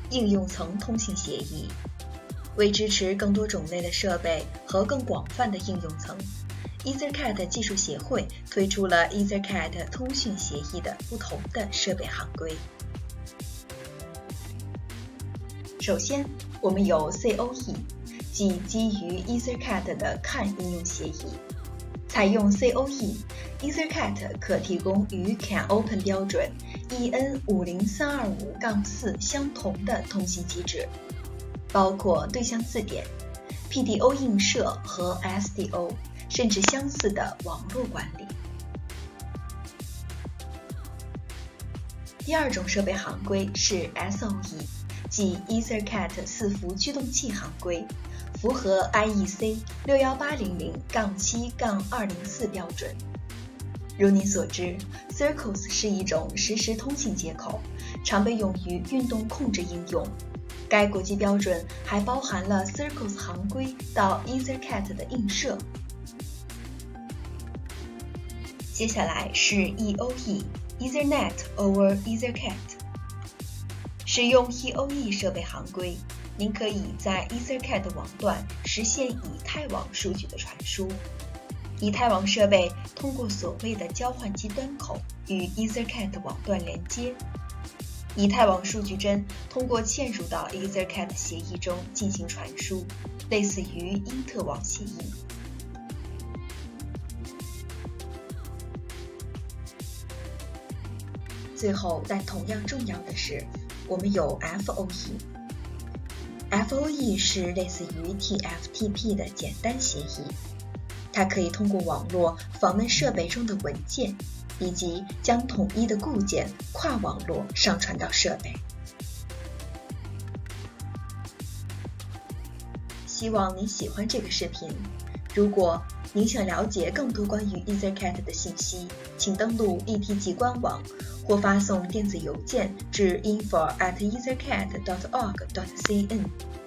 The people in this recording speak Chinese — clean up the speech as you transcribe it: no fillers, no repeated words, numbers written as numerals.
应用层通信协议。为支持更多种类的设备和更广泛的应用层， EtherCAT 技术协会推出了 EtherCAT 通讯协议的不同的设备行规。首先，我们有 COE， 即基于 EtherCAT 的 CAN 应用协议。采用 COE，EtherCAT 可提供与 CANopen 标准 EN50325-4 相同的通信机制，包括对象字典、PDO 映射和 SDO， 甚至相似的网络管理。第二种设备行规是 SOE， 即 EtherCAT 伺服驱动器行规，符合 IEC 61800-7-204 标准。如您所知 ，Circles 是一种实时通信接口，常被用于运动控制应用。该国际标准还包含了 Circles 行规到 EtherCAT 的映射。接下来是 EOE Ethernet over EtherCAT。使用 EOE 设备行规，您可以在 EtherCAT 网段实现以太网数据的传输。以太网设备通过所谓的交换机端口与 EtherCAT 网段连接。以太网数据帧通过嵌入到 EtherCAT 协议中进行传输，类似于因特网协议。最后，但同样重要的是，我们有 FOE。FOE 是类似于 TFTP 的简单协议，它可以通过网络访问设备中的文件，以及将统一的固件跨网络上传到设备。希望您喜欢这个视频。如果您想了解更多关于 EtherCAT 的信息，请登录 ETG 官网或发送电子邮件至 info@ethercat.org.cn。